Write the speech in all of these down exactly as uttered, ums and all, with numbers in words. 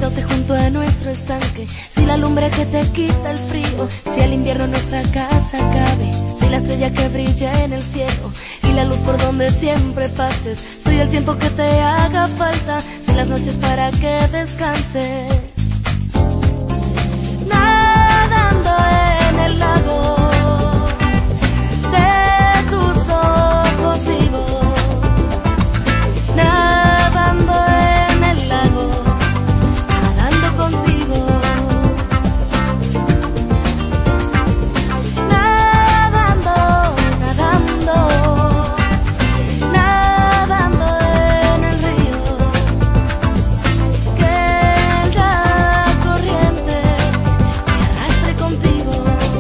noche junto a nuestro estanque. Soy la lumbre que te quita el frío si el invierno en nuestra casa cabe. Soy la estrella que brilla en el cielo y la luz por donde siempre pases. Soy el tiempo que te haga falta, soy las noches para que descanses. Nadando en el lago de tus ojos vivo, nadando en el lago, nadando contigo, nadando, nadando, nadando en el río, que la corriente me arrastre contigo.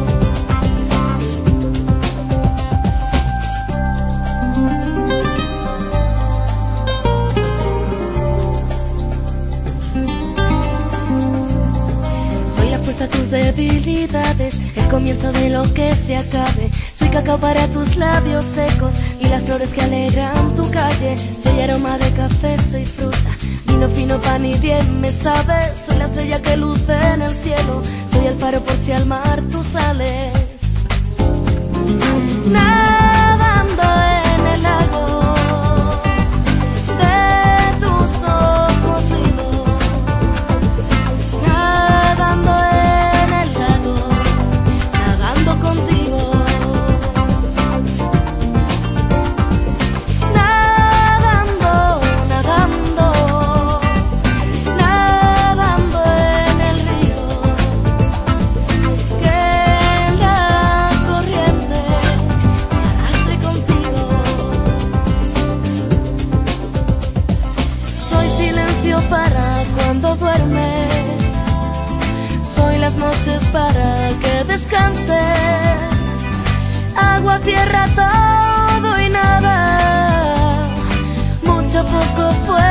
Soy la fuerza de tus debilidades, el comienzo de lo que se acabe. Soy cacao para tus labios secos y las flores que alegran tu calle. Soy aroma de café, soy fruta, vino fino, pan y bien me sabe. Soy la estrella que luce en el cielo, soy el faro por si al mar tú sales. Nadando en el lago de tus ojos vivo, nadando en el lago, nadando contigo, nadando, nadando, nadando en el río, que la corriente me arrastre contigo. Soy silencio para cuando duermes, soy las noches para que descanses. Agua, tierra, todo y nada, mucho, poco, fuego.